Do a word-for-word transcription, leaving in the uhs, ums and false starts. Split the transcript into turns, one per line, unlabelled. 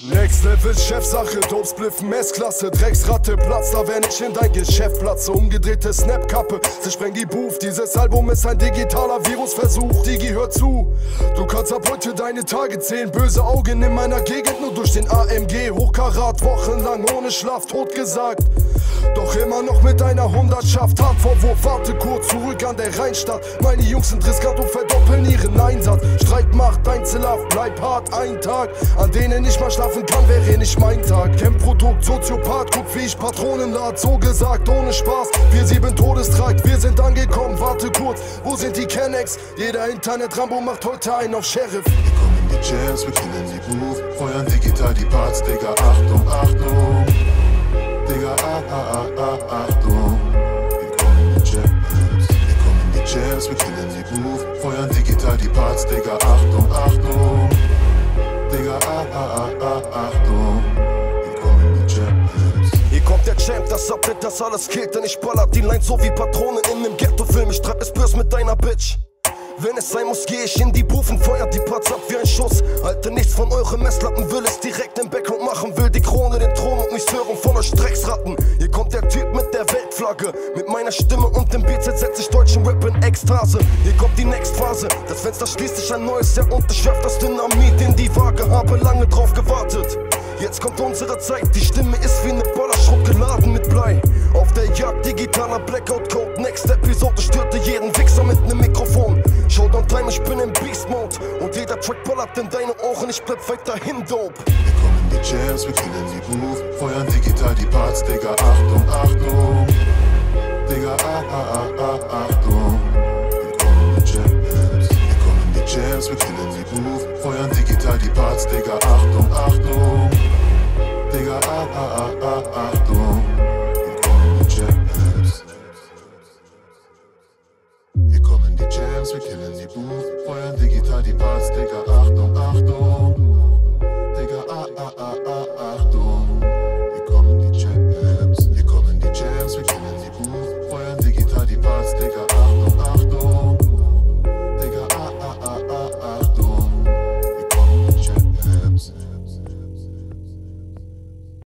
Next Level Chefsache, Dopespliff, Messklasse, Drecksratte, Platz, da wenn ich in dein Geschäft platze. Umgedrehte Snapkappe, zersprengt die Booth. Dieses Album ist ein digitaler Virusversuch. Digi, hör zu, du kannst ab heute deine Tage zählen. Böse Augen in meiner Gegend, nur durch den A M G. Hochkarat, wochenlang ohne Schlaf, tot gesagt. Doch immer noch mit einer Hundertschaft. Tatvorwurf, warte kurz, zurück an der Rheinstadt. Meine Jungs sind riskant und verdoppeln ihren Einsatz. Streitmacht, Einzelhaft, bleib hart, ein Tag, an denen ich mal schlafen kann, wäre nicht mein Tag. Chemprodukt, Soziopath, guck wie ich Patronen lad. So gesagt, ohne Spaß, wir sieben Todestrakt. Wir sind angekommen, warte kurz, wo sind die Kennex? Jeder Internet-Rambo macht heute einen auf Sheriff.
Wir kommen in die Jams, wir killen die Booth, feuern digital die Parts, Digga, Achtung, Achtung. Digga, ah, ah, ah, ah, Achtung. Wir kommen in die Jams, wir kommen in die Jams, wir killen die Booth, feuern digital die Parts, Digga, Achtung, Achtung. Digga, ah, ah, ah, ah, Achtung. Wir kommen in die Jams.
Hier kommt der Champ, das Update, das alles killt, denn ich baller die Line so wie Patronen in nem Ghetto-Film. Ich treib es böse mit deiner Bitch. Wenn es sein muss, geh ich in die Booth und feuert die Parts ab wie ein Schuss. Halte nichts von euren Messlappen, will es direkt im Background machen. Will die Krone, den Thron und nichts hören von euch Drecksratten. Hier kommt der Typ mit der Weltflagge. Mit meiner Stimme und dem Beat setzt sich deutschen Rap in Ekstase. Hier kommt die Next-Phase, das Fenster schließt sich ein neues Jahr und ich werf das Dynamit in die Waage. Habe lange drauf gewartet. Jetzt kommt unsere Zeit, die Stimme ist wie ne Ballerschrott geladen mit Blei. Auf der Jagd, digitaler Blackout-Code. Next Episode störte jeden Wichser mit nem Mikrofon. Showdown Time, ich bin im Beast-Mode. Und jeder Track ballert in deine Ohren, ich bleib weiterhin dope.
Wir kommen in die Jams, wir killen die Booth, feuern digital die Parts, Digga, Achtung, Achtung. Digga, ah, ah, ah, ah, Achtung. Wir kommen in die Jams, wir kommen in die Jams, wir killen die Booth, feuern digital die Parts, Digga, Achtung, Achtung. Digga, ah, ah, ah, ah, Achtung. Wir kommen in die Jams. Wir kommen in die Jams, wir killen die Booth, feuern digital die Parts, Digga,